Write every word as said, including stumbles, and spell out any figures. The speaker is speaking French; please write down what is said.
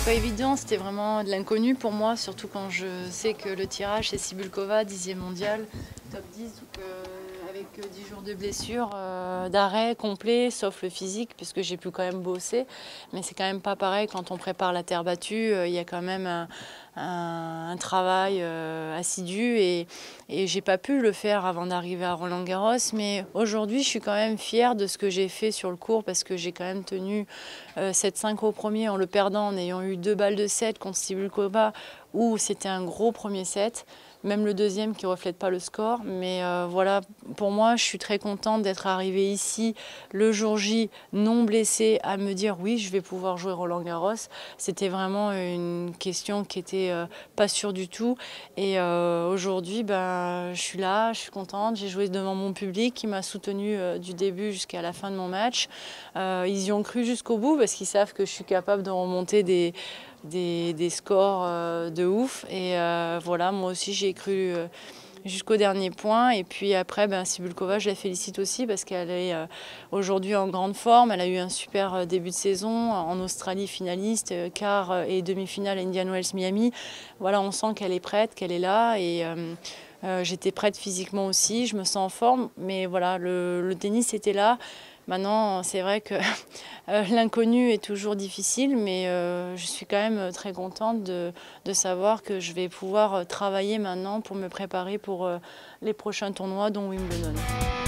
Pas évident, c'était vraiment de l'inconnu pour moi, surtout quand je sais que le tirage c'est Cibulkova, dixième mondial, top dix, donc euh, avec dix jours de blessure, euh, d'arrêt complet, sauf le physique, puisque j'ai pu quand même bosser. Mais c'est quand même pas pareil quand on prépare la terre battue, euh, il y a quand même un, un, un travail euh, assidu et, et j'ai pas pu le faire avant d'arriver à Roland-Garros. Mais aujourd'hui, je suis quand même fière de ce que j'ai fait sur le court parce que j'ai quand même tenu euh, sept cinq au premier en le perdant, en ayant eu deux balles de set contre Cibulkova où c'était un gros premier set, même le deuxième qui ne reflète pas le score. Mais euh, voilà, pour moi, je suis très contente d'être arrivée ici le jour J, non blessée, à me dire oui, je vais pouvoir jouer Roland-Garros. C'était vraiment une question qui n'était euh, pas sûre du tout. Et euh, aujourd'hui, ben, je suis là, je suis contente. J'ai joué devant mon public qui m'a soutenue euh, du début jusqu'à la fin de mon match. Euh, ils y ont cru jusqu'au bout parce qu'ils savent que je suis capable de remonter des, des, des scores euh, de ouf. Et euh, voilà, moi aussi j'ai cru euh, jusqu'au dernier point. Et puis après, ben, Cibulkova, je la félicite aussi parce qu'elle est euh, aujourd'hui en grande forme. Elle a eu un super début de saison en Australie, finaliste, quart et demi-finale à Indian Wells Miami. Voilà, on sent qu'elle est prête, qu'elle est là. Et euh, euh, j'étais prête physiquement aussi, je me sens en forme. Mais voilà, le, le tennis était là. Maintenant, c'est vrai que euh, l'inconnu est toujours difficile, mais euh, je suis quand même très contente de, de savoir que je vais pouvoir travailler maintenant pour me préparer pour euh, les prochains tournois, dont Wimbledon.